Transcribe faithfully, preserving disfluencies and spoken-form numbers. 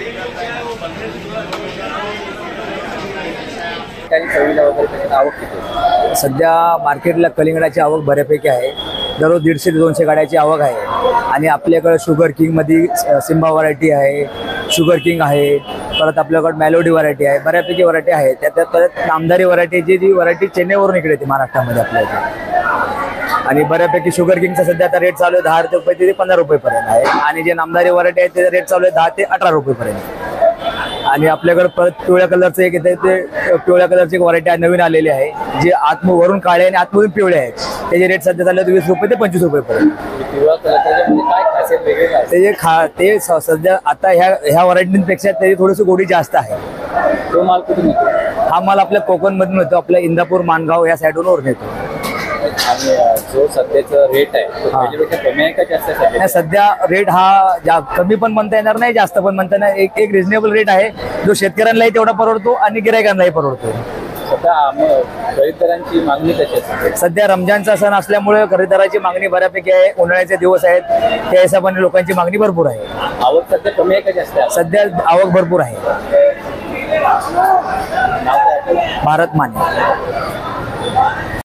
सध्या मार्केटला कलिंगडाची आवक बऱ्यापैकी आहे. दररोज दीडशे ते दोनशे गाड्याची आवक आहे. आणि आपल्याकडे शुगर किंगमध्ये सिम्बा व्हरायटी आहे, शुगर किंग आहे, परत आपल्याकडे मेलोडी व्हरायटी आहे, बऱ्यापैकी व्हरायटी आहे. त्यात परत नामदारी व्हरायटीची जी व्हरायटी चेन्नईवरून इकडे येते महाराष्ट्रामध्ये आपल्याकडे. आणि बऱ्यापैकी शुगर किंगचा सध्या आता रेट चालू आहे दहा रुपये ते पंधरा रुपयेपर्यंत आहे. आणि जे नामदारी व्हरायटी आहे त्याचा रेट चालू आहे दहा ते अठरा रुपयेपर्यंत. आणि आपल्याकडे परत पिवळ्या कलरचं एक येते, ते पिवळ्या कलरची एक व्हरायटी नवीन आलेली आहे, जे आतमधून काळे आणि आतमधून पिवळे आहेत. त्याचे रेट सध्या चालले वीस रुपये ते पंचवीस रुपयेपर्यंत. पिवळा कलर त्याच्यामध्ये काय खासियत वेगळी आहे? ते खा ते सध्या आता ह्या ह्या व्हरायटींपेक्षा त्याची थोडीशी गोडी जास्त आहे. तो माल कुठून येतो? हा माल आपल्या कोकणमधून येतो, आपल्या इंदापूर माणगाव या साईडवरून येतो. आणि जो सध्याचा रेट आहे तो पहिल्यापेक्षा कमी आहे का जास्त आहे? नाही, सध्या रेट हा जा कमी पण म्हणता येणार नाही, जास्त पण म्हणता येणार. एक एक रिझनेबल रेट आहे, जो शेतकऱ्यांनाही तेवढा परवडतो आणि गिरायकांनाही परवडतो. सध्या खरेदीदारांची मागणी कशी असते? सध्या रमजानचा सण असल्यामुळे खरेदीदाराची मागणी बऱ्यापैकी आहे. उन्हाळ्याचे दिवस आहेत, त्या हिशोबाने लोकांची मागणी भरपूर आहे. आवक सध्या कमी आहे का जास्त आहे? सध्या आवक भरपूर आहे. नाव काय? भारत मान्य.